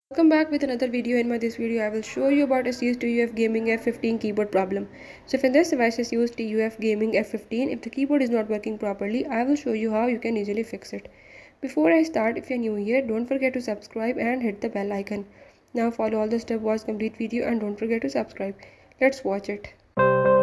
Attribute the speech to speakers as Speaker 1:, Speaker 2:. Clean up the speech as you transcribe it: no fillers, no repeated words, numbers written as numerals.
Speaker 1: Welcome back with another video. In this video I will show you about Asus TUF Gaming F15 keyboard problem. So if in this device Asus TUF Gaming F15, if the keyboard is not working properly, I will show you how you can easily fix it. Before I start, if you are new here, don't forget to subscribe and hit the bell icon. Now follow all the steps, watch complete video and don't forget to subscribe. Let's watch it.